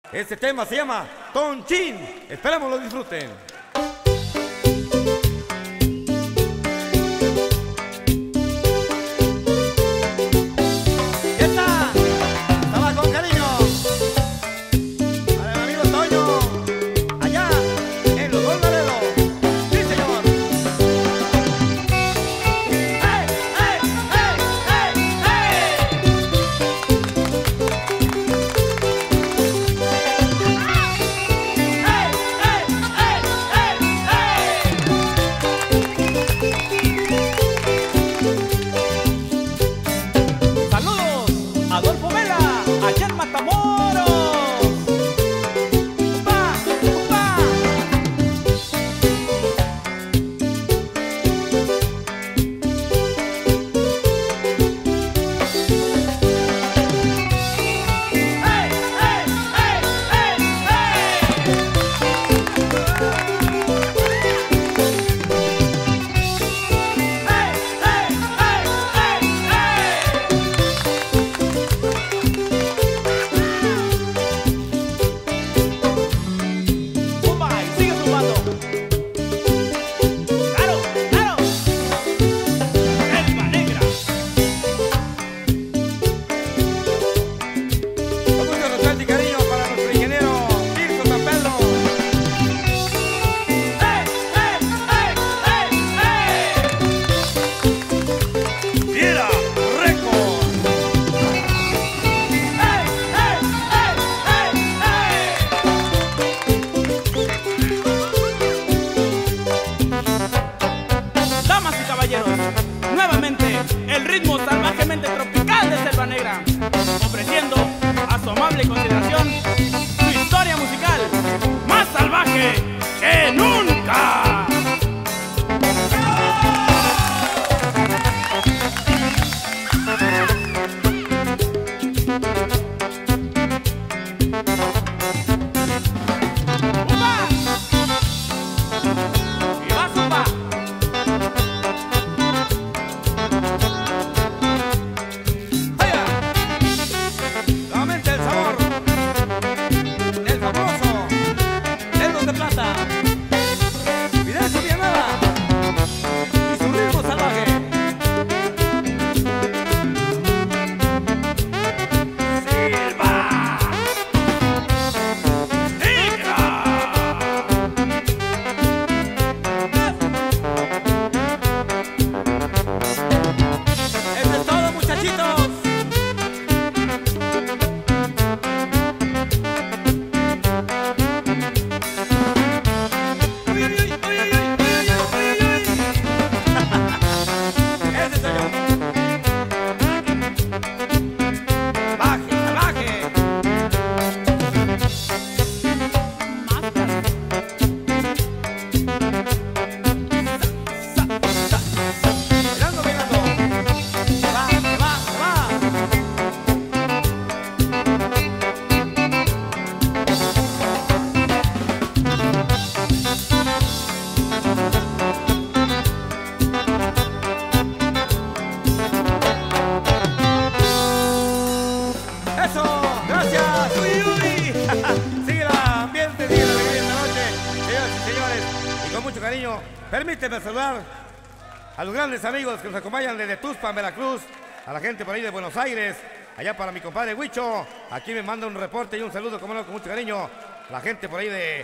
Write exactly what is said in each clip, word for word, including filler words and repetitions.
Este tema se llama Tonchín. Esperamos lo disfruten. Nuevamente, el ritmo salvajemente tropical de Selva Negra, ofreciendo a su amable consideración su historia musical más salvaje que nunca. Mucho cariño, permíteme saludar a los grandes amigos que nos acompañan desde Tuxpan, Veracruz, a la gente por ahí de Buenos Aires, allá para mi compadre Huicho, aquí me manda un reporte y un saludo, como no, con mucho cariño, la gente por ahí de,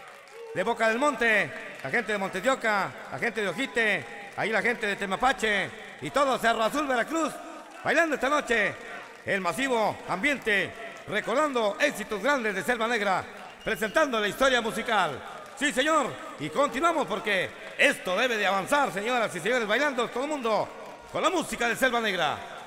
de Boca del Monte, la gente de Montes de Oca, la gente de Ojite, ahí la gente de Temapache y todo Cerro Azul, Veracruz, bailando esta noche el masivo ambiente, recordando éxitos grandes de Selva Negra, presentando la historia musical. Sí, señor, y continuamos porque esto debe de avanzar, señoras y señores, bailando todo el mundo con la música de Selva Negra.